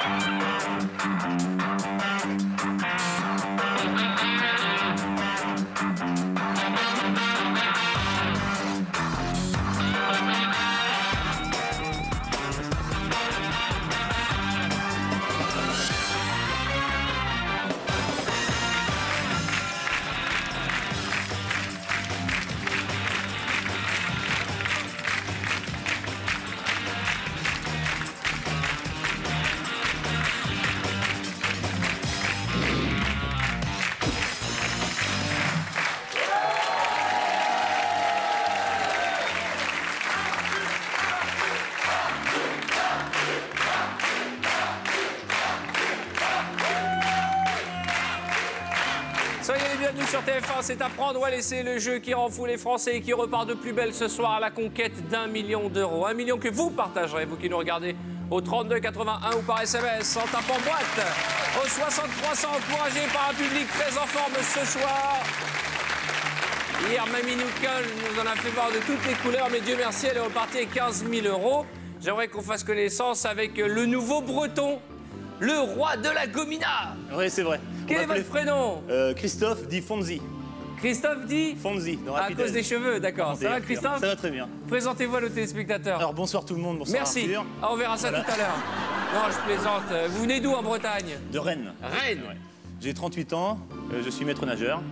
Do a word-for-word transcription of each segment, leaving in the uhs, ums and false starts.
Soyez les bienvenus sur T F un, c'est à prendre ou à laisser, le jeu qui rend fou les Français et qui repart de plus belle ce soir à la conquête d'un million d'euros. Un million que vous partagerez, vous qui nous regardez au trente-deux quatre-vingt-un ou par S M S, en tapant boîte au soixante-trois cents, encouragé par un public très en forme ce soir. Hier, Mamie Nuckel nous en a fait voir de toutes les couleurs, mais Dieu merci, elle est repartie avec quinze mille euros. J'aimerais qu'on fasse connaissance avec le nouveau breton, le roi de la gomina. Oui, c'est vrai. Quel est votre prénom? euh, Christophe dit Fonzi. Christophe dit Fonzi, dans à cause des cheveux, d'accord. Ça va, Christophe? Ça va très bien. Présentez-vous à nos téléspectateurs. Alors, bonsoir tout le monde, bonsoir Merci. Arthur. Ah, on verra ça Voilà. tout à l'heure. Non, je plaisante. Vous venez d'où en Bretagne? De Rennes. Rennes. Ouais. J'ai trente-huit ans, euh, je suis maître nageur.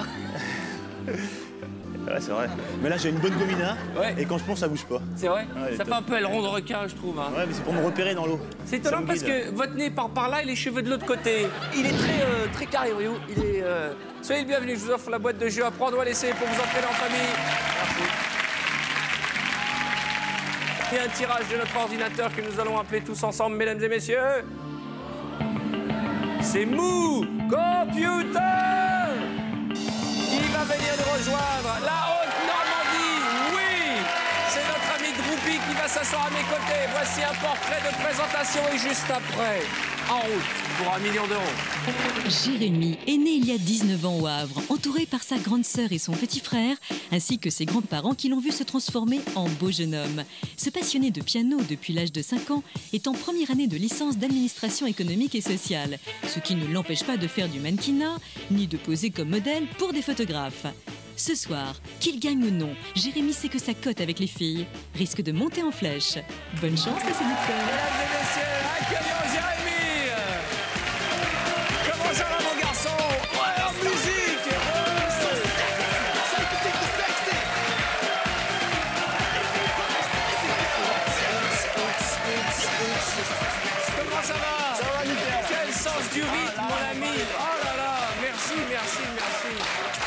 Ouais, c'est vrai. Mais là, j'ai une bonne gomina, Ouais. et quand je plonge, ça bouge pas. C'est vrai? Ouais, Ça top. fait un peu aileron de requin, je trouve. Hein. Ouais, mais c'est pour me repérer dans l'eau. C'est Ça étonnant me parce guide. que votre nez part par là et les cheveux de l'autre côté. Il est très, euh, très carré, voyez-vous. Il est. euh, Soyez le bienvenu, je vous offre la boîte de jeu à prendre ou à laisser pour vous entraîner en famille. Merci. Et un tirage de notre ordinateur que nous allons appeler tous ensemble, mesdames et messieurs. C'est Mou Computer qui va venir nous rejoindre. La Haute-Normandie, oui, c'est notre ami Droupi qui va s'asseoir à mes côtés. Voici un portrait de présentation et juste après, en route pour un million d'euros. Jérémy est né il y a dix-neuf ans au Havre, entouré par sa grande sœur et son petit frère, ainsi que ses grands-parents qui l'ont vu se transformer en beau jeune homme. Ce passionné de piano depuis l'âge de cinq ans est en première année de licence d'administration économique et sociale, ce qui ne l'empêche pas de faire du mannequinat, ni de poser comme modèle pour des photographes. Ce soir, qu'il gagne ou non, Jérémy sait que sa cote avec les filles risque de monter en flèche. Bonne chance, les séducteurs. Mesdames et messieurs, accueillons Jérémy. Comment ça va, mon garçon? Ouais, en musique. Comment ça va? Ça va, nickel. Quel sens du rythme, mon ami. Oh là là, merci, merci, merci.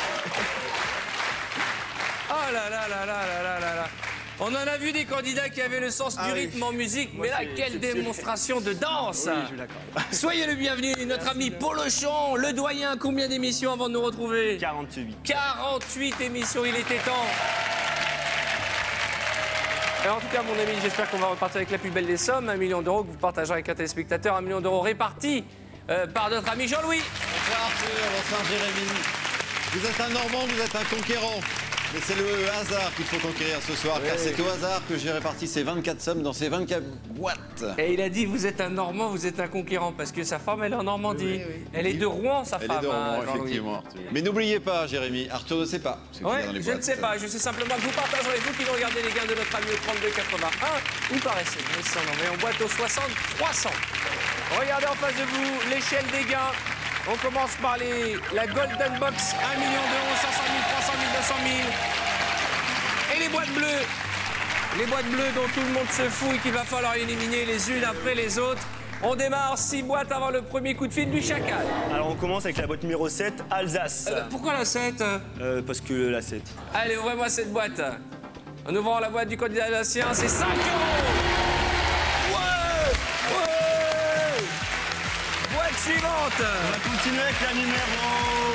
Oh là là là là là là là là. On en a vu des candidats qui avaient le sens Ah du oui. rythme en musique, Moi, mais là, c'est quelle exceptionnel. démonstration de danse! Oui, je l'accorde. Soyez le bienvenu, notre ami Polochon, le doyen. Combien d'émissions avant de nous retrouver? quarante-huit. quarante-huit émissions, il était temps. Alors, en tout cas, mon ami, j'espère qu'on va repartir avec la plus belle des sommes, un million d'euros que vous partagerez avec un téléspectateur, un million d'euros répartis euh, par notre ami Jean-Louis. Bonsoir Arthur, bonsoir Jérémy. Vous êtes un Normand, vous êtes un conquérant. Mais c'est le hasard qu'il faut conquérir ce soir, car Oui. c'est au hasard que j'ai réparti ces vingt-quatre sommes dans ces vingt-quatre boîtes. Et il a dit, vous êtes un Normand, vous êtes un conquérant, parce que sa femme, elle est en Normandie. Oui, oui. Elle est de Rouen, sa Elle femme. est de Rouen, hein, Jean-Louis. effectivement. Mais n'oubliez pas, Jérémy, Arthur ne sait pas. ce qu'il y a Ouais, dans les je boîtes. ne sais pas, je sais simplement que vous partagerez, vous qui nous regardez les gains de notre ami au trente-deux quatre-vingt-un, ou par S M S en envoyant boîte au soixante-trois cents. Regardez en face de vous l'échelle des gains. On commence par les, la Golden Box, un million d'euros, cinq cent mille, trois cent mille, deux cent mille. Et les boîtes bleues, les boîtes bleues dont tout le monde se fout et qu'il va falloir éliminer les unes après les autres. On démarre six boîtes avant le premier coup de fil du chacal. Alors, on commence avec la boîte numéro sept, Alsace. Euh, pourquoi la sept? Euh, parce que la sept. Allez, ouvrez-moi cette boîte. En ouvrant la boîte du candidat alsacien, c'est cinq euros. Ouais, ouais. Boîte suivante. On va continuer avec la numéro...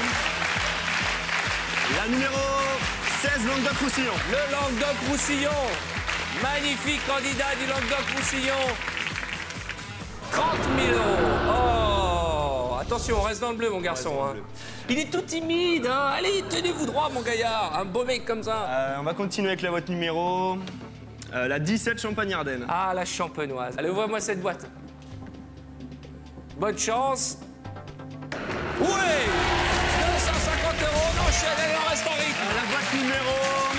La numéro seize, Languedoc-Roussillon. Le Languedoc-Roussillon. Magnifique candidat du Languedoc-Roussillon. trente mille euros. Oh, attention, on reste dans le bleu, mon garçon. Hein. Il est tout timide. Hein. Allez, tenez-vous droit, mon gaillard. Un beau mec comme ça. Euh, on va continuer avec la boîte numéro... euh, la dix-sept, Champagne-Ardenne. Ah, la champenoise. Allez, ouvrez-moi cette boîte. Bonne chance. Oui, deux cent cinquante euros, on enchaîne, allez, on reste en rythme. La boîte numéro...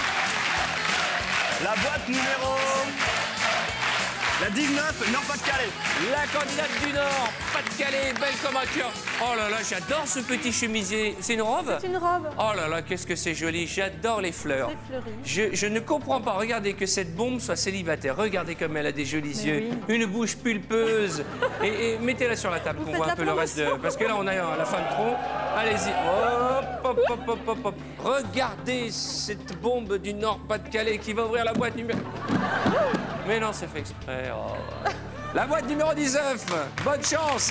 La boîte numéro... La dix-neuf, Nord-Pas-de-Calais. La candidate du Nord, Pas-de-Calais, belle comme un cœur. Oh là là, j'adore ce petit chemisier. C'est une robe? C'est une robe. Oh là là, qu'est-ce que c'est joli. J'adore les fleurs. Très fleuri. Je, je ne comprends pas. Regardez que cette bombe soit célibataire. Regardez comme elle a des jolis Mais yeux, oui. une bouche pulpeuse. Et, et mettez-la sur la table Vous qu'on faites voit un la peu le reste de... promotion. Parce que là, on a la fin de tronc. Allez-y. Hop, hop, hop, hop, hop, hop. Regardez cette bombe du Nord-Pas-de-Calais qui va ouvrir la boîte numéro... Mais non, c'est fait exprès. Oh. La boîte numéro dix-neuf. Bonne chance.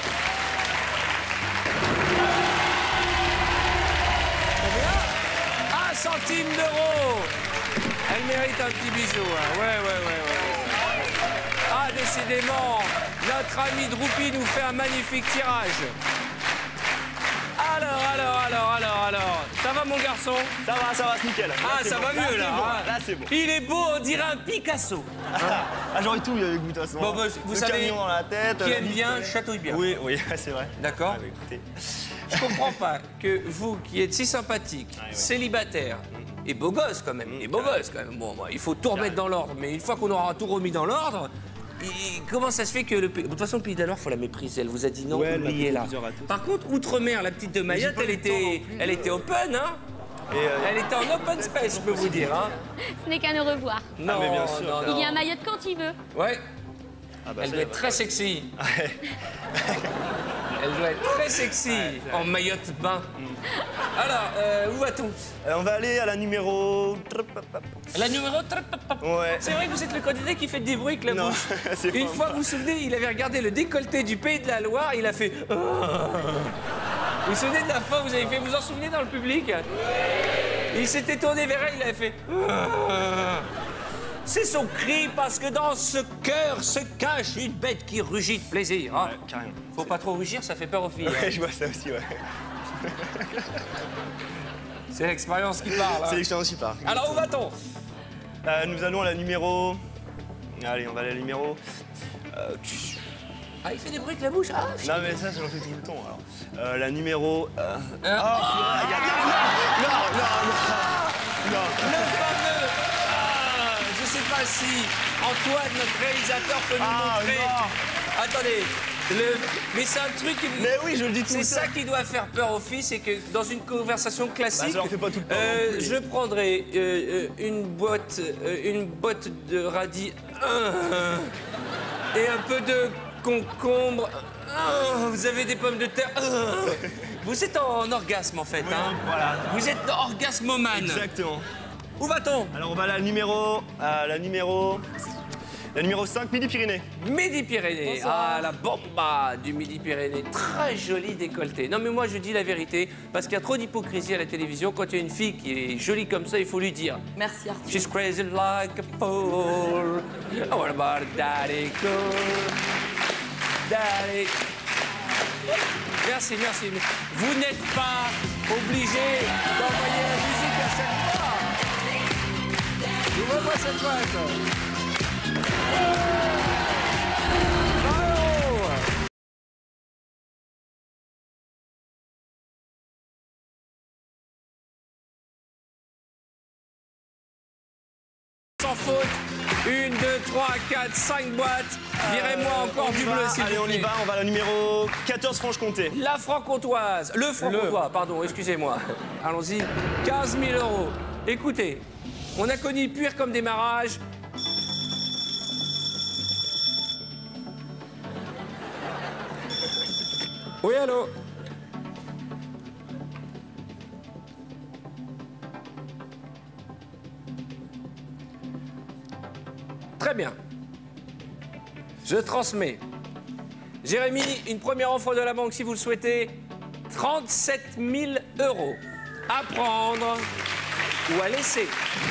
Un centime d'euro. Elle mérite un petit bisou. Hein. Ouais, ouais, ouais, ouais. Ah, décidément, notre ami Droupi nous fait un magnifique tirage. Alors, alors, alors, alors, alors. Ça va, mon garçon? Ça va, ça va, c'est nickel. Là, Ah, c'est ça bon. va mieux, c'est là. bon, hein. Là, c'est bon. Il est beau, on dirait un Picasso. Ah, j'aurais tout eu avec vous, de toute façon. Bon, bah, vous Le savez, camion dans la tête. Qui la aime bite, bien, euh, chatouille bien. Oui, oui, c'est vrai. D'accord. Ah, bah, écoutez. Je comprends pas que vous, qui êtes si sympathique, ouais. célibataire, et beau gosse quand même, et beau gosse quand même, bon, bon, il faut tout remettre dans l'ordre, mais une fois qu'on aura tout remis dans l'ordre, et comment ça se fait que le pays... De toute façon, le Pays d'Alors, faut la mépriser. Elle vous a dit non, Ouais, elle m'a oubliez-la. dit plusieurs ratos. Par contre, Outre-mer, la petite de Mayotte, pas elle eu le temps non était, plus elle de- était open, hein. Et, euh, Elle était en open space, je peux vous dire, hein. Ce n'est qu'un au revoir. Non, mais bien sûr. non, Il non. y a un Mayotte quand il veut. Ouais, ah, bah, elle ça, doit être bah, très sexy. ouais. Elle doit être très sexy en maillot bain. Alors, euh, où va-t-on? Euh, on va aller à la numéro... La numéro... Ouais. C'est vrai que vous êtes le candidat qui fait des bruits avec la Non, bouche. c'est Une pas fois, moi. vous vous souvenez, il avait regardé le décolleté du Pays de la Loire, il a fait... Vous vous souvenez de la fin, vous avez fait... Vous en souvenez dans le public? Il s'était tourné vers elle, il avait fait... C'est son cri parce que dans ce cœur se cache une bête qui rugit de plaisir. hein. Ouais, carrément. Faut pas trop rugir, ça fait peur aux filles. hein. Ouais, je vois ça aussi, ouais. C'est l'expérience qui parle. hein. C'est l'expérience qui part. Alors, où va-t-on? Euh, nous allons à la numéro... Allez, on va aller à la numéro... Euh, tu- Ah, il fait des bruits avec la bouche. Ah, Non, mais ça, j'en fais tout le temps, alors. Euh, la numéro... Euh... Euh, Oh, regarde, regarde, non, non, non, non. Le fameux... Ah, je sais pas si Antoine, notre réalisateur, peut nous Ah, montrer... non. Attendez, le... mais c'est un truc... qui- Mais oui, je le dis tout C'est le ça temps. qui doit faire peur aux filles, c'est que dans une conversation classique... Bah, ça leur fait pas tout le temps euh, non plus. je prendrai euh, euh, une boîte, euh, une boîte de radis euh, et un peu de concombre. euh, vous avez des pommes de terre. euh. Vous êtes en orgasme en fait, Oui, hein. voilà. Vous êtes orgasmomane. Exactement. Où va-t-on? Alors, on va à la numéro... À la numéro... La numéro cinq, Midi-Pyrénées. Midi-Pyrénées. Ah, la bomba du Midi-Pyrénées. Très joli décolleté. Non, mais moi, je dis la vérité, parce qu'il y a trop d'hypocrisie à la télévision. Quand il y a une fille qui est jolie comme ça, il faut lui dire Merci Arthur. She's crazy like a fool. Oh, what about daddy cool? Daddy. Merci, merci. Vous n'êtes pas obligé d'envoyer la musique à chaque fois. Je vois cette fois, ça. Bravo! Sans faute, une, deux, trois, quatre, cinq boîtes. Virez-moi encore On du y va. bleu, s'il Allez, vous on y plaît. va. On va à la numéro quatorze, Franche-Comté. La franc-comtoise, le franc-comtois, pardon, excusez-moi. Allons-y, quinze mille euros. Écoutez, on a connu pire comme démarrage. Oui, allô? Très bien. Je transmets. Jérémy, une première offre de la banque si vous le souhaitez. trente-sept mille euros. À prendre ou à laisser.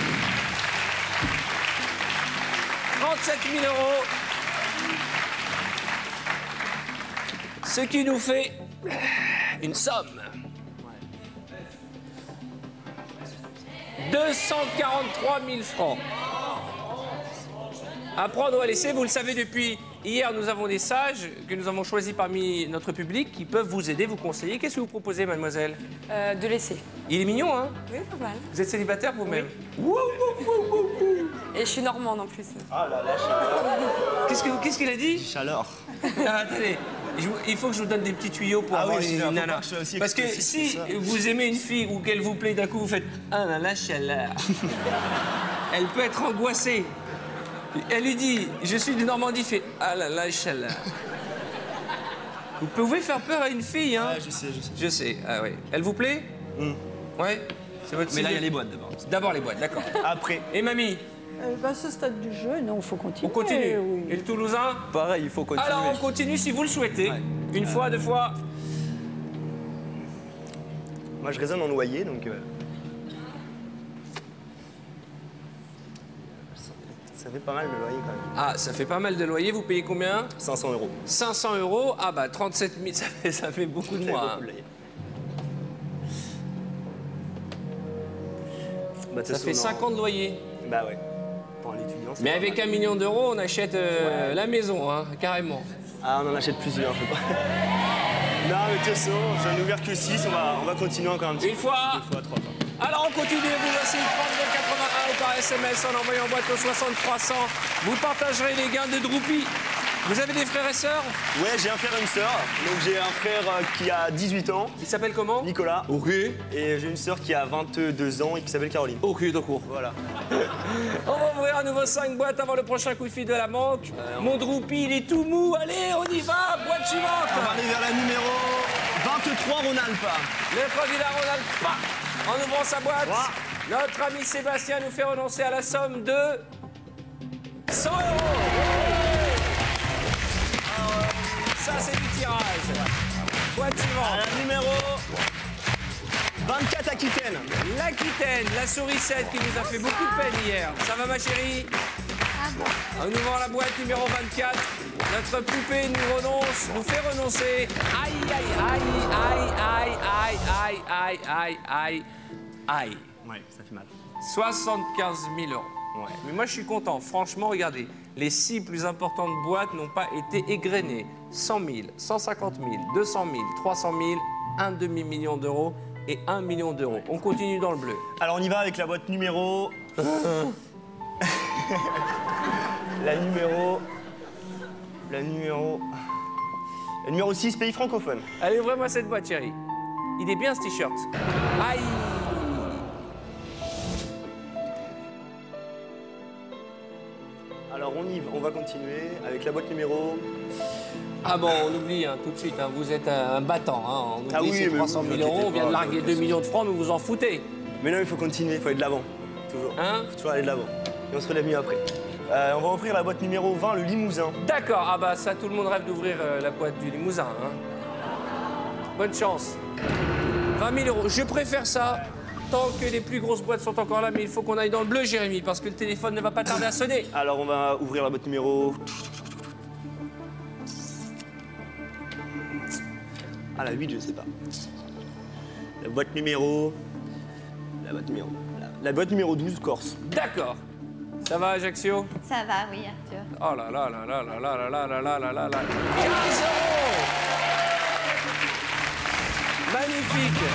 trente-sept mille euros. Ce qui nous fait une somme. deux cent quarante-trois mille francs. À prendre ou à laisser, vous le savez depuis hier, nous avons des sages que nous avons choisis parmi notre public qui peuvent vous aider, vous conseiller. Qu'est-ce que vous proposez, mademoiselle? Euh, de laisser. Il est mignon, hein? Oui, pas mal. Vous êtes célibataire vous-même? Et je suis normande en plus. Ah là là, chaleur. Qu'est-ce que- qu'est-ce qu'il a dit? Chaleur. Ah, attendez, je vous- il faut que je vous donne des petits tuyaux pour Ah avoir oui, une faut pas nana. que je sois aussi Parce que expressif, si c'est ça. vous aimez une fille ou qu'elle vous plaît d'un coup, vous faites ah là la chaleur. Elle peut être angoissée. Elle lui dit je suis de Normandie, il fait ah là la chaleur. Vous pouvez faire peur à une fille, hein? Ouais, je sais, je sais. Je sais, ah oui. Elle vous plaît? Ouais. C'est votre Mais là, il y a style les boîtes d'abord. D'abord les boîtes, d'accord. Après. Et mamie, Euh, bah, ce stade du jeu, non, il faut continuer. on continue. Oui. Et le Toulousain? Pareil, il faut continuer. Alors on continue si vous le souhaitez. Une fois, deux fois. Moi, je raisonne en loyer, donc... euh, ça- Ça fait pas mal le loyer, quand même. Ah, ça fait pas mal de loyer. Vous payez combien? cinq cents euros. cinq cents euros. Ah bah trente-sept mille, ça fait, ça fait beaucoup de Ça fait mois. beaucoup hein. de loyer. Bah, de Ça toute fait façon, cinq non. ans de loyer. Bah ouais. Pour un étudiant, c'est Mais pas avec mal. un million d'euros, on achète euh, la maison, hein, carrément. Ah, on en achète plusieurs, je sais pas. Non, mais de toute façon, j'en ai ouvert que six, on va, on va continuer encore un petit Une fois. Deux fois, trois fois. Alors on continue, vous voici trente-deux quatre-vingt-un ou par S M S en envoyant boîte au soixante trois cents. Vous partagerez les gains de Droupi. Vous avez des frères et sœurs? Ouais, j'ai un frère et une sœur. Donc j'ai un frère euh, qui a dix-huit ans, Il s'appelle comment? Nicolas. Ok. Et j'ai une sœur qui a vingt-deux ans et qui s'appelle Caroline. Ok, d'accord. Voilà. On va ouvrir à nouveau cinq boîtes avant le prochain coup de fil de la banque. Mon Droupi, il est tout mou. Allez, on y va. Boîte On va suivante. aller vers la numéro vingt-trois, Ronald Pas. Le candidat Ronald pas. En ouvrant sa boîte, Trois. notre ami Sébastien nous fait renoncer à la somme de cent euros. Ça, c'est du tirage. Boîte À suivante. la numéro vingt-quatre, Aquitaine. L'Aquitaine, la sourisette qui nous a fait beaucoup de peine hier. Ça va, ma chérie? En ouvrant la boîte numéro vingt-quatre, notre poupée nous renonce, nous fait renoncer. Aïe, aïe, aïe, aïe, aïe, aïe, aïe, aïe, aïe, aïe, aïe. Ouais, ça fait mal. soixante-quinze mille euros. Ouais. Mais moi, je suis content. Franchement, regardez, les six plus importantes boîtes n'ont pas été égrenées. cent mille, cent cinquante mille, deux cent mille, trois cent mille, un demi-million d'euros et un million d'euros. On continue dans le bleu. Alors on y va avec la boîte numéro... la numéro... La numéro... La numéro six, pays francophone. Allez, ouvrez-moi cette boîte, chérie. Il est bien, ce t-shirt. Aïe! Alors on y va, on va continuer avec la boîte numéro... Ah bon, on oublie hein, tout de suite, hein, vous êtes un, un battant. Hein, on oublie Ah oui, ces mais trois cent vous mille vous euros, on vient de inquiétez pas, larguer bien deux sûr. millions de francs, mais vous en foutez. Mais non, il faut continuer, il faut aller de l'avant. Toujours. Hein? Il faut toujours aller de l'avant. Et on se relève mieux après. Euh, on va ouvrir la boîte numéro vingt, le Limousin. D'accord, ah bah ça, tout le monde rêve d'ouvrir euh, la boîte du Limousin. Hein. Bonne chance. vingt mille euros, je préfère ça. Tant que les plus grosses boîtes sont encore là, mais il faut qu'on aille dans le bleu, Jérémy, parce que le téléphone ne va pas tarder à sonner. Alors on va ouvrir la boîte numéro... Ah, la huit, je sais pas. La boîte numéro... La boîte numéro... La, la boîte numéro douze, Corse. D'accord. Ça va, Ajaccio? Ça va, oui, Arthur. Oh là là là là là là là là là là là là. quinze euros! Magnifique!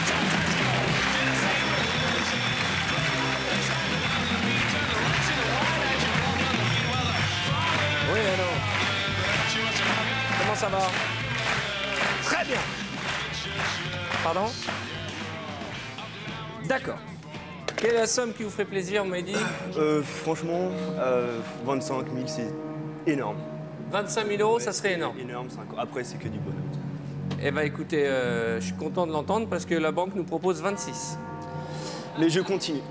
Oui, mais non. Comment ça va? Très bien. Pardon? D'accord. Quelle est la somme qui vous ferait plaisir, vous m'avez dit? Euh, franchement, euh, vingt-cinq mille, c'est énorme. vingt-cinq mille euros, ça serait énorme. Énorme, cinq ans. Après, c'est que du bonheur. Eh bien, écoutez, euh, je suis content de l'entendre parce que la banque nous propose vingt-six. Les jeux continuent.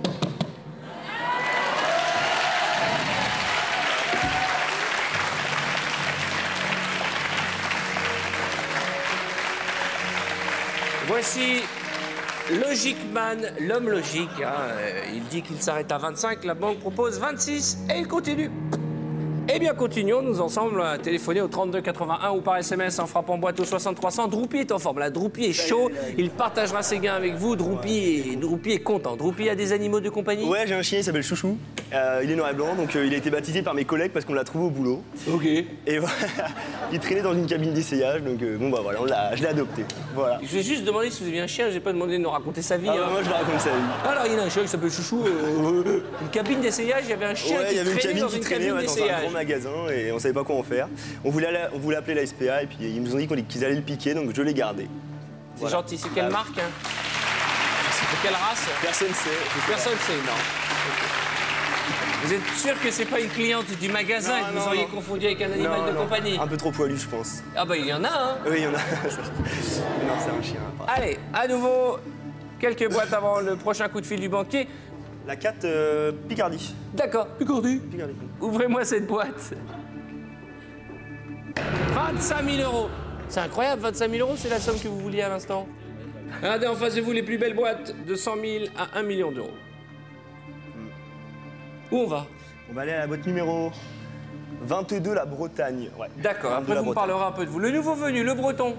Voici Logic Man, l'homme logique. Hein. Euh, Il dit qu'il s'arrête à vingt-cinq, la banque propose vingt-six et il continue. Eh bien, continuons, nous ensemble à téléphoner au trente-deux quatre-vingt-un ou par S M S en frappant boîte au soixante trois cents. Droupi est en forme, là, Droupi est chaud, il partagera ses gains avec vous. Droupi est, Droupi est content. Droupi a des animaux de compagnie? Ouais, j'ai un chien, il s'appelle Chouchou. Euh, il est noir et blanc, donc euh, il a été baptisé par mes collègues parce qu'on l'a trouvé au boulot. Ok. Et voilà, il traînait dans une cabine d'essayage, donc euh, bon bah voilà, on l'a- je l'ai adopté. Voilà. Je vais juste demander si vous aviez un chien, j'ai pas demandé de nous raconter sa vie. Ah, hein. bah, moi je vais raconter sa vie. Alors il y a un chien qui s'appelle Chouchou. euh, une cabine d'essayage, il y avait un chien Ouais, il qui y avait une traînait cabine dans qui une traînait cabine ouais, dans un d'essayage. grand magasin et on savait pas quoi en faire. On voulait, aller- on voulait appeler la S P A et puis ils nous ont dit qu'on- qu'ils allaient le piquer, donc je l'ai gardé. C'est Voilà. gentil. C'est quelle Ah, marque hein C'est de quelle race Personne sait. je sais Personne pas. sait, non. Vous êtes sûr que c'est pas une cliente du magasin Non, que vous non, auriez non. confondu avec un animal Non, de non, compagnie? Un peu trop poilu, je pense. Ah bah il y en a, hein. Oui, il y en a. non, c'est un chien. Allez, à nouveau, quelques boîtes avant le prochain coup de fil du banquier. La quatre euh, Picardie. D'accord, Picardie. Picardie. Ouvrez-moi cette boîte. vingt-cinq mille euros. C'est incroyable, vingt-cinq mille euros, c'est la somme que vous vouliez à l'instant. Regardez en face de vous les plus belles boîtes de cent mille à un million d'euros. Où on va? On va aller à la boîte numéro vingt-deux, la Bretagne. Ouais. D'accord, vingt-deux, après la vous me Bretagne. parlerez un peu de vous. Le nouveau venu, le breton.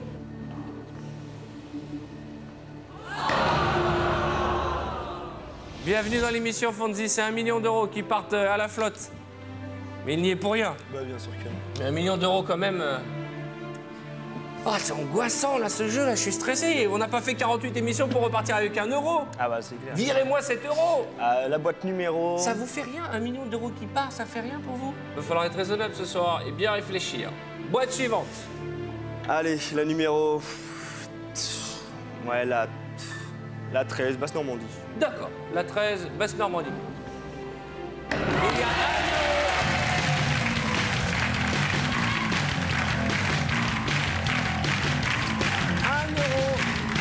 Bienvenue dans l'émission Fonzie, c'est un million d'euros qui partent à la flotte. Mais il n'y est pour rien. Bah, bien sûr que non. Mais un million d'euros quand même. euh. Oh, c'est angoissant là ce jeu là, je suis stressé. On n'a pas fait quarante-huit émissions pour repartir avec un euro. Ah bah c'est clair. Virez-moi cet euro. Euh, la boîte numéro... Ça vous fait rien, un million d'euros qui part, ça fait rien pour vous? Il va falloir être raisonnable ce soir et bien réfléchir. Boîte suivante. Allez, la numéro... Ouais, la... La treize, Basse-Normandie. D'accord, la treize, Basse-Normandie. Il y a un euro. Un euro.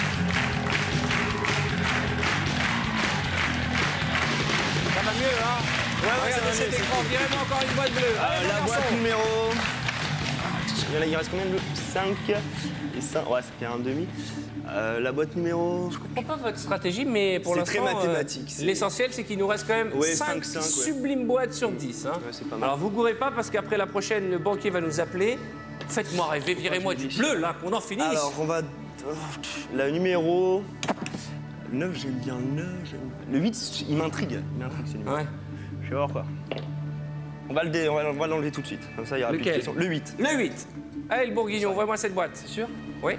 Ça va mieux, hein? Ouais, ouais, ça Regardez va cet mieux, c'est écran, cool. virez-moi encore une boîte bleue. Euh, Allez, la mon boîte garçon. numéro... Il, y en a- il reste combien de... cinq et cinq... Ouais, ça fait un demi. Euh, la boîte numéro... Je comprends pas votre stratégie, mais pour C'est l'instant, très mathématique, euh, c'est- l'essentiel, c'est qu'il nous reste quand même Ouais, cinq cinq, cinq, ouais. sublimes boîtes sur dix. Hein. Ouais, c'est pas mal. Alors, vous gourrez pas, parce qu'après la prochaine, le banquier va nous appeler. Faites-moi rêver, virez-moi du bleu, là, qu'on en finisse. Alors, on va... La numéro... neuf, j'aime bien le neuf. j'aime- Le huit, il m'intrigue. Il m'intrigue, ce numéro. Ouais. Je vais voir quoi. On va le dé- on va, on va l'enlever tout de suite. Comme ça, il y aura plus de Lequel? questions. Le huit. Le huit. Allez, le bourguignon, envoie-moi cette boîte. C'est sûr? Oui.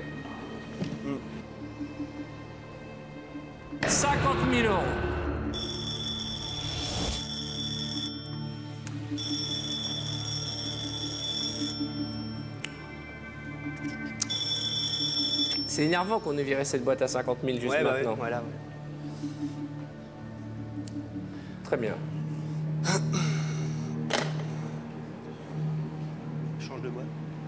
cinquante mille euros. C'est énervant qu'on ait viré cette boîte à cinquante mille juste Ouais, bah ouais, maintenant. voilà. Très bien. Change de boîte.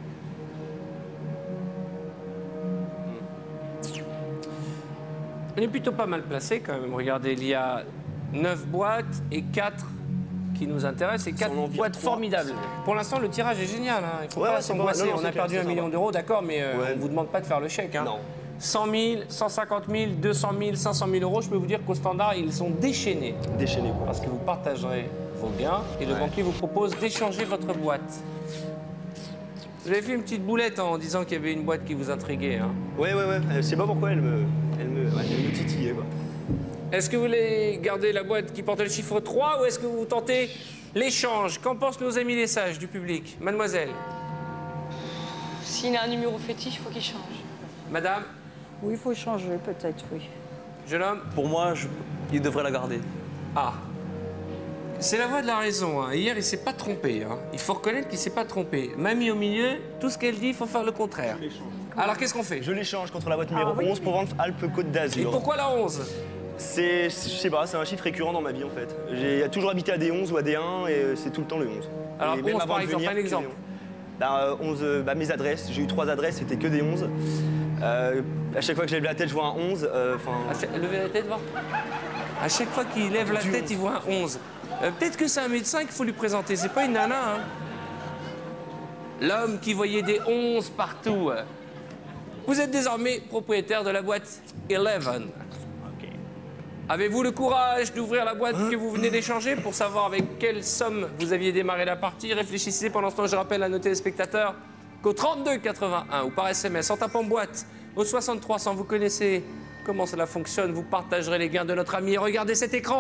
On est plutôt pas mal placé quand même. Regardez, il y a neuf boîtes et quatre qui nous intéressent et quatre en vire boîtes trois. formidables. Pour l'instant, le tirage est génial. Hein. Il faut Ouais, pas ouais, c'est s'angoisser. pas mal. Non, non, On a c'est clair, perdu c'est un million sympa. d'euros, d'accord, mais euh, Ouais. on ne vous demande pas de faire le chèque. Hein. Non. cent mille, cent cinquante mille, deux cent mille, cinq cent mille euros, je peux vous dire qu'au standard, ils sont déchaînés. Déchaîné, quoi. Parce que vous partagerez vos gains et le Ouais. banquier vous propose d'échanger votre boîte. Vous avez fait une petite boulette en disant qu'il y avait une boîte qui vous intriguait. Hein. Ouais, ouais, ouais. Je sais pas pourquoi elle me... Elle me, ouais, elle me titillait, quoi. Est-ce que vous voulez garder la boîte qui porte le chiffre trois ou est-ce que vous tentez l'échange? Qu'en pensent nos amis les sages du public? Mademoiselle, S'il a un numéro fétiche, il faut qu'il change. madame, Oui, il faut changer, peut-être, oui. jeune homme. Pour moi, je- il devrait la garder. Ah. C'est la voix de la raison. Hein. Hier, il s'est pas trompé. Hein. Il faut reconnaître qu'il s'est pas trompé. Mamie au milieu, tout ce qu'elle dit, il faut faire le contraire. Alors, qu'est-ce qu'on fait? Je l'échange contre la boîte numéro Ah, oui. onze pour vendre Alpes-Côte Et d'Azur. pourquoi la onze? C'est, je sais pas, c'est un chiffre récurrent dans ma vie en fait. J'ai toujours habité à D onze ou à D un et c'est tout le temps le onze. Alors, Et même onze, avant par de exemple, venir, un que exemple. D onze. Bah, euh, onze, euh, bah, mes adresses, j'ai eu trois adresses, c'était que des onze. Euh, à chaque fois que je lève la tête, je vois un onze. euh, Enfin, À chaque- Levez la tête, voir. À chaque fois qu'il lève la Du tête, onze. il voit un onze. Euh, Peut-être que c'est un médecin qu'il faut lui présenter. C'est pas une nana, hein. L'homme qui voyait des onze partout. Vous êtes désormais propriétaire de la boîte onze. Avez-vous le courage d'ouvrir la boîte que vous venez d'échanger pour savoir avec quelle somme vous aviez démarré la partie? Réfléchissez. Pendant ce temps, je rappelle à nos téléspectateurs qu'au trente-deux quatre-vingt-un ou par S M S en tapant boîte au soixante-trois cent, vous connaissez comment cela fonctionne. Vous partagerez les gains de notre ami. Et regardez cet écran.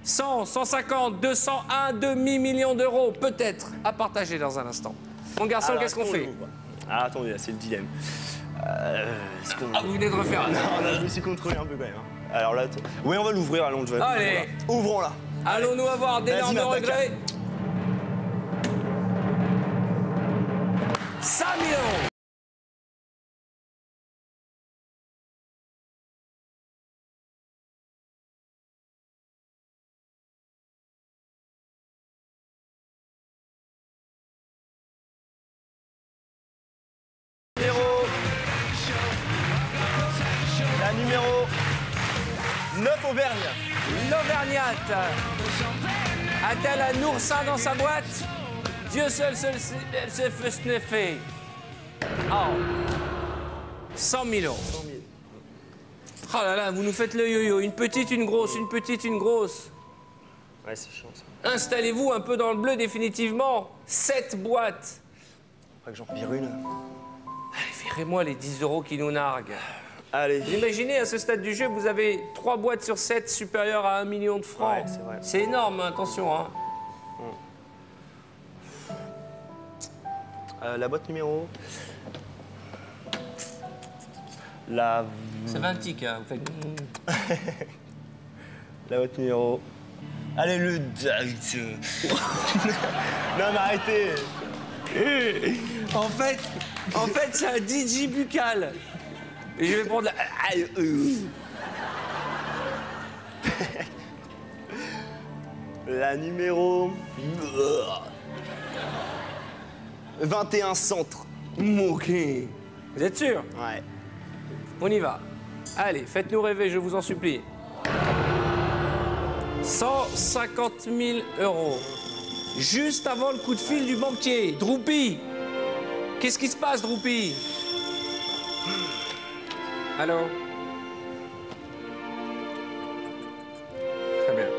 cent, cent cinquante, deux cents, un demi-million d'euros, peut-être, à partager dans un instant. Mon garçon, Alors, qu'est-ce qu'on est-ce fait l'ouvre Ah, attendez, là, c'est le dilemme. Euh, est-ce qu'on- Ah, vous venez de refaire un... Non, là, je me suis contrôlé un peu quand même. hein. Alors là, t- oui, on va l'ouvrir, allons, je vais. Allez. Ouvrons-la. Allons-nous avoir d'énormes Vas-y, ma regrets cinq mille euros. Numéro. La numéro neuf Auvergne. L'Auvergnate a-t-elle un oursin dans sa boîte? Dieu seul se se fait sniffer. Oh. cent mille euros. Oh là là, vous nous faites le yo-yo. Une petite, une grosse, une petite, une grosse. Ouais, c'est chiant ça. Installez-vous un peu dans le bleu définitivement. Sept boîtes. Faudrait que j'en vire une. Allez, virez-moi les dix euros qui nous narguent. Allez. Vous imaginez, à ce stade du jeu, vous avez trois boîtes sur sept supérieures à un million de francs. Ouais, c'est vrai. C'est énorme, hein, attention. Hein. Euh, la boîte numéro. La. C'est vingt tics, hein. Vous faites... La boîte numéro. Allez, le. Non, mais arrêtez. En fait, en fait, c'est un D J buccal. Et je vais prendre la... La numéro. vingt et un centres. Ok. Vous êtes sûr? Ouais. On y va. Allez, faites-nous rêver, je vous en supplie. cent cinquante mille euros. Juste avant le coup de fil du banquier. Droupi. Qu'est-ce qui se passe, Droupi? Allô? Très bien.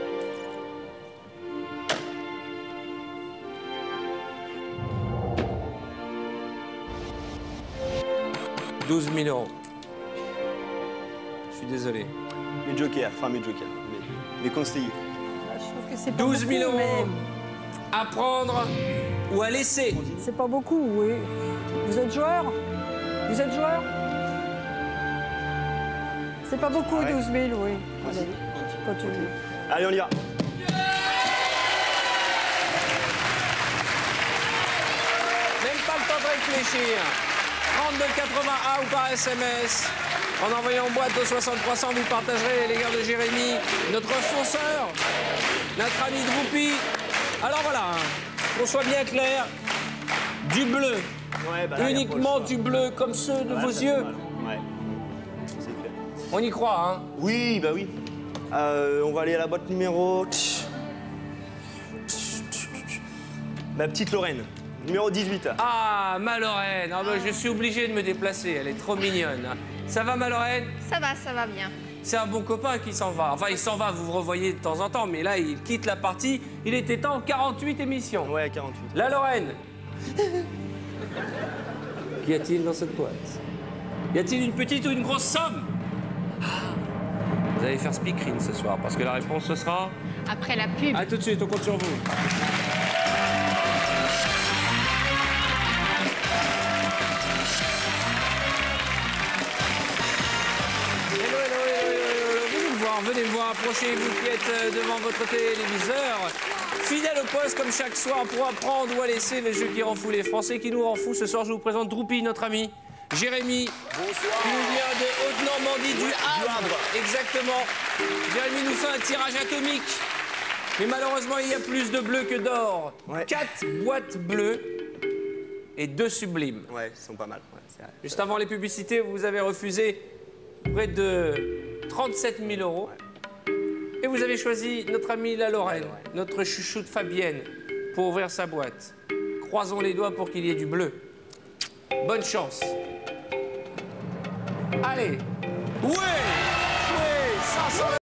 douze mille euros. Je suis désolé. Mes jokers, enfin mes jokers, mes, mes conseillers. Je trouve que c'est pas douze mille beaucoup, euros. mais À prendre ou à laisser. c'est pas beaucoup, oui. Vous êtes joueur? Vous êtes joueur? C'est pas beaucoup, Ah ouais. douze mille, oui. Allez, continue. Allez, on y va. Même pas le temps de réfléchir. trente-deux quatre-vingt-un ou par S M S. En envoyant boîte au soixante-trois cents, vous partagerez les gars de Jérémy, notre fonceur, notre ami Droupi. Alors voilà, hein, qu'on soit bien clair, du bleu. Ouais, bah là, y a pas le Uniquement choix. du bleu comme ceux de Ouais, vos ça fait yeux. mal. Ouais. C'est clair. On y croit, hein. Oui, bah oui. Euh, on va aller à la boîte numéro. Ma petite Lorraine, numéro dix-huit. Ah, ma Lorraine, ah, bah, je suis obligé de me déplacer, elle est trop mignonne. Ça va, ma Lorraine? Ça va, ça va bien. C'est un bon copain qui s'en va. Enfin, il s'en va, vous vous revoyez de temps en temps, mais là, il quitte la partie. Il était temps, quarante-huit émissions. Ouais, quarante-huit. La Lorraine. Qu'y a-t-il dans cette boîte? Y a-t-il une petite ou une grosse somme? Vous allez faire speakerine ce soir, parce que la réponse, ce sera... Après la pub. À tout de suite, on compte sur vous. Hello, hello, hello, hello, hello. Venez me voir, venez me voir, approchez-vous qui êtes euh, devant votre téléviseur. Fidèle au poste comme chaque soir pour apprendre ou à laisser le jeu qui rend fou les Français, qui nous rend fou. Ce soir, je vous présente Droupi, notre ami. Jérémy, Bonsoir. qui nous vient de Haute-Normandie, du Havre. Exactement. Jérémy nous fait un tirage atomique. Mais malheureusement, il y a plus de bleu que d'or. Ouais. Quatre boîtes bleues et deux sublimes. Ouais, ils sont pas mal. Ouais, c'est vrai. Juste avant les publicités, vous avez refusé près de trente-sept mille euros. Et vous avez choisi notre amie la Lorraine, notre chouchoute Fabienne, pour ouvrir sa boîte. Croisons les doigts pour qu'il y ait du bleu. Bonne chance. Allez. Ouais, ouais, cinq cents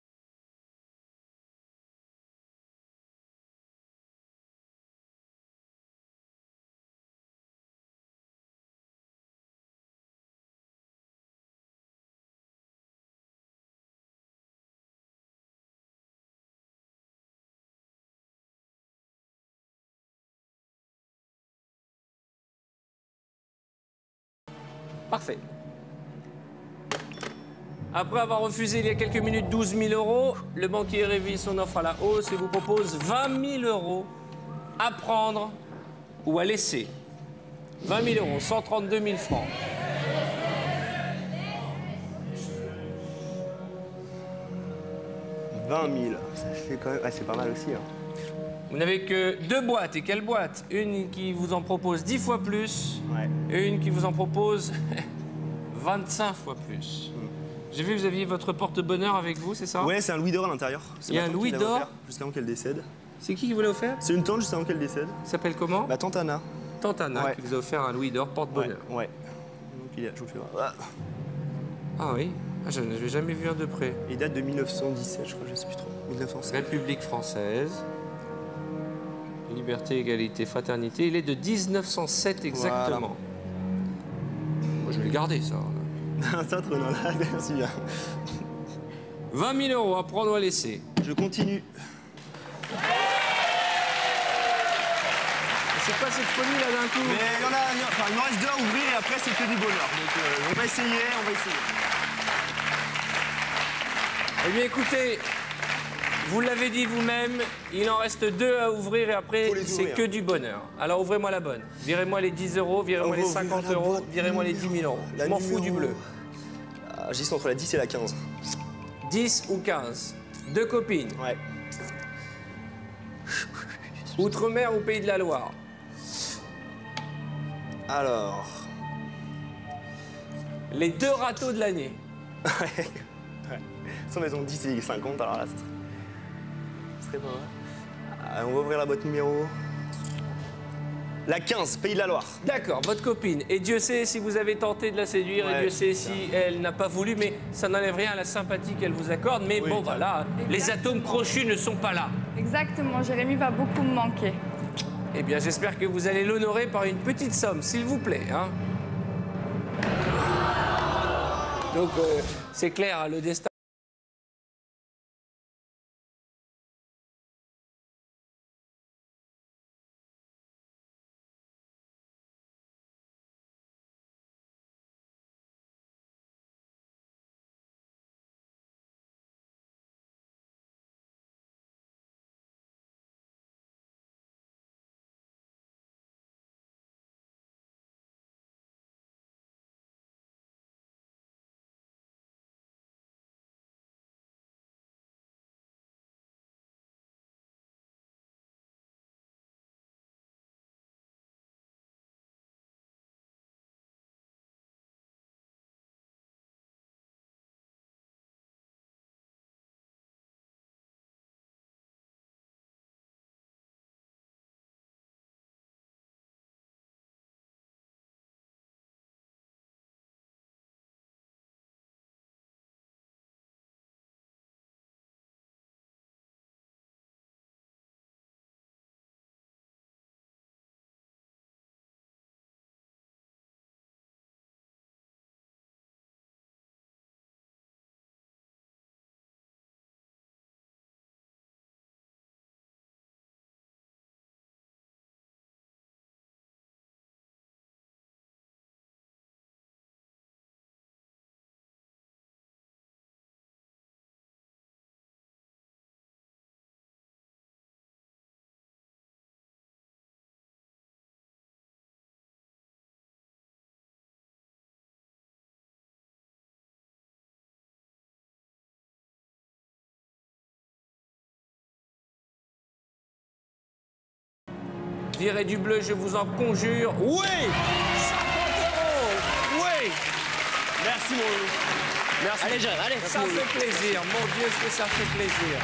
Parfait. Après avoir refusé il y a quelques minutes douze mille euros, le banquier révise son offre à la hausse et vous propose vingt mille euros à prendre ou à laisser. vingt mille euros, cent trente-deux mille francs. vingt mille, ça fait quand même... Ah, c'est pas mal aussi. Hein. Vous n'avez que deux boîtes. Et quelle boîte? Une qui vous en propose dix fois plus Ouais. et une qui vous en propose vingt-cinq fois plus. Mm. J'ai vu que vous aviez votre porte-bonheur avec vous, c'est ça? Ouais, c'est un louis d'or à l'intérieur. Il y a un louis d'or jusqu'à avant qu'elle décède. C'est qui qui vous l'a offert? C'est une tante juste avant qu'elle décède. Ça s'appelle comment? Bah, tante Anna. Tante Anna Ouais. qui vous a offert un louis d'or porte-bonheur. Ouais, ouais. Donc il est là, je vous fais voir. Ah. Ah oui? Ah, je n'avais jamais vu un de près. Il date de mille neuf cent dix-sept, je crois, je sais plus trop. mille neuf cent sept. République française. Liberté, égalité, fraternité. Il est de mille neuf cent sept exactement. Moi, je vais le garder, ça. Ça, trop non, là, merci bien. vingt mille euros à prendre ou à laisser. Je continue. C'est quoi cette folie là d'un coup? Mais il y en a, il y en- enfin, il me reste deux à ouvrir et après c'est que du bonheur. Donc euh, on va essayer, on va essayer. Eh bien écoutez, vous l'avez dit vous-même, il en reste deux à ouvrir et après Faut les c'est ouvrir. que du bonheur. Alors ouvrez-moi la bonne. Virez-moi les dix euros, virez-moi On les va ouvrir cinquante la euros, boîte virez-moi les dix mille euros. La Je m'en fous numéro- du bleu. Ah, J'hésite entre la dix et la quinze. dix ou quinze. Deux copines. Ouais. Outre-mer ou Pays de la Loire. Alors. Les deux râteaux de l'année. Ouais. Ouais. Sans maison dix et cinquante, alors là, ça serait, ça serait pas mal. Ah, on va ouvrir la boîte numéro. La quinze, Pays de la Loire. D'accord, votre copine. Et Dieu sait si vous avez tenté de la séduire, et Ouais, Dieu sait c'est si elle n'a pas voulu, mais ça n'enlève rien à la sympathie qu'elle vous accorde. Mais Oui, bon, tiens. voilà, les atomes crochus ne sont pas là. Exactement, Jérémy va beaucoup me manquer. Eh bien, j'espère que vous allez l'honorer par une petite somme, s'il vous plaît. Hein. Donc, euh, c'est clair, hein, le destin. Virez du bleu, je vous en conjure. Oui, cinquante euros. Oui. Merci, mon loulou. Merci. Allez, jeune, allez. Ça fait plaisir. Mon Dieu, ce que ça fait plaisir.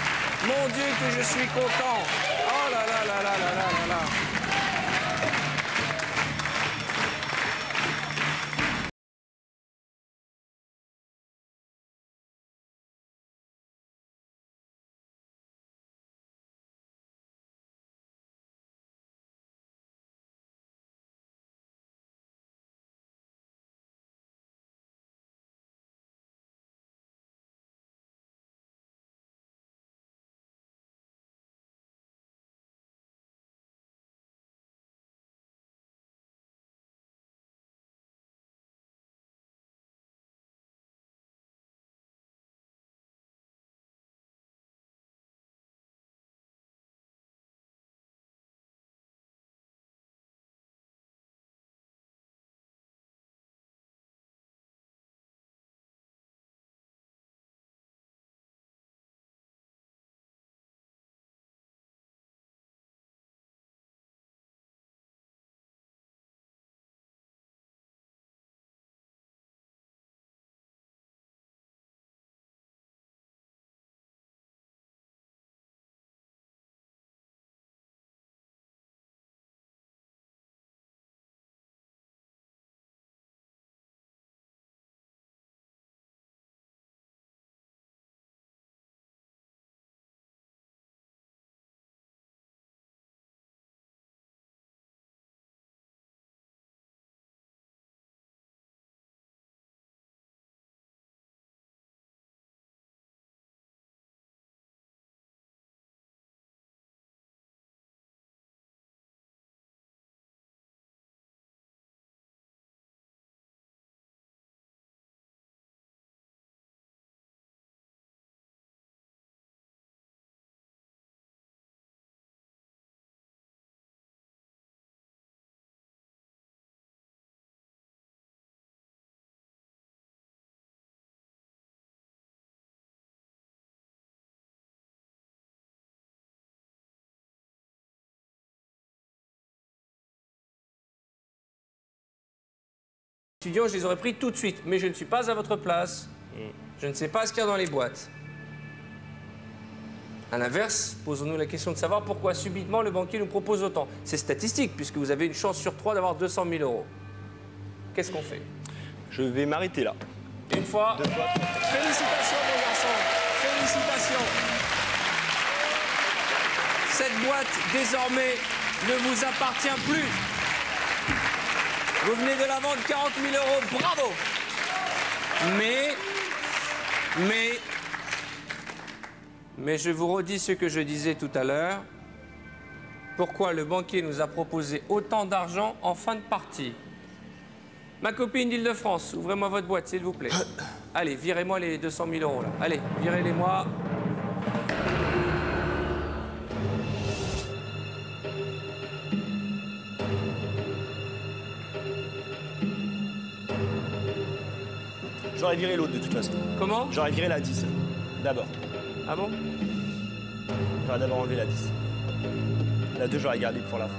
Mon Dieu, que je suis content. Oh là là là là là là là là. Étudiants, je les aurais pris tout de suite, mais je ne suis pas à votre place. Je ne sais pas ce qu'il y a dans les boîtes. À l'inverse, posons-nous la question de savoir pourquoi subitement le banquier nous propose autant. C'est statistique, puisque vous avez une chance sur trois d'avoir deux cent mille euros. Qu'est-ce qu'on fait? Je vais m'arrêter là. Une fois. Deux fois. Félicitations, mon garçon. Félicitations. Cette boîte, désormais, ne vous appartient plus. Vous venez de la vendre quarante mille euros. Bravo. Mais... Mais... Mais je vous redis ce que je disais tout à l'heure. Pourquoi le banquier nous a proposé autant d'argent en fin de partie? Ma copine d'Île-de-France, ouvrez-moi votre boîte, s'il vous plaît. Allez, virez-moi les deux cent mille euros, là. Allez, virez-les-moi. J'aurais viré l'autre, de toute façon. Comment? J'aurais viré la dix, d'abord. Ah bon? J'aurais d'abord enlevé la dix. La deux, j'aurais gardé pour la fin.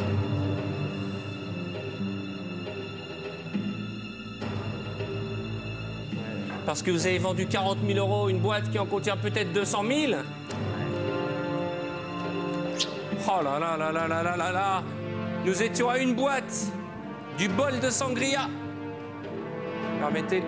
Parce que vous avez vendu quarante mille euros une boîte qui en contient peut-être deux cent mille? Oh là là là là là là là là! Nous étions à une boîte du bol de sangria. Permettez.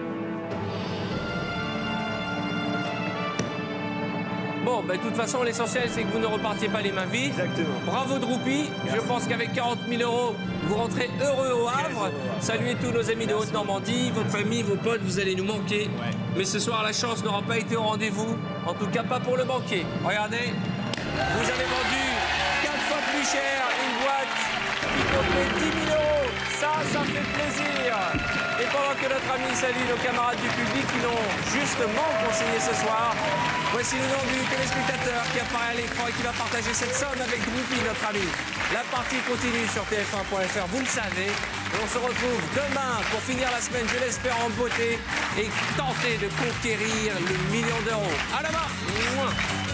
Bon, ben, de toute façon, l'essentiel, c'est que vous ne repartiez pas les mains vides. Exactement. Bravo Droupi. Je pense qu'avec quarante mille euros, vous rentrez heureux au Havre. Saluez tous nos amis de Haute-Normandie, votre famille, vos potes, vous allez nous manquer. Ouais. Mais ce soir, la chance n'aura pas été au rendez-vous. En tout cas, pas pour le banquier. Regardez, vous avez vendu quatre fois plus cher une boîte qui comptait dix mille euros. Ça, ça fait plaisir. Et pendant que notre ami salue nos camarades du public qui l'ont justement conseillé ce soir, voici le nom du téléspectateur qui apparaît à l'écran et qui va partager cette somme avec Droupi, notre ami. La partie continue sur T F un point F R, vous le savez. Et on se retrouve demain pour finir la semaine, je l'espère, en beauté et tenter de conquérir le million d'euros. À demain. Mouah.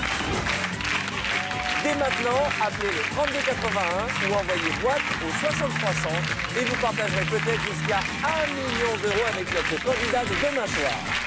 Dès maintenant, appelez le trente-deux quatre-vingt-un ou envoyez boîte au soixante-trois cent et vous partagerez peut-être jusqu'à un million d'euros avec notre candidat de demain soir.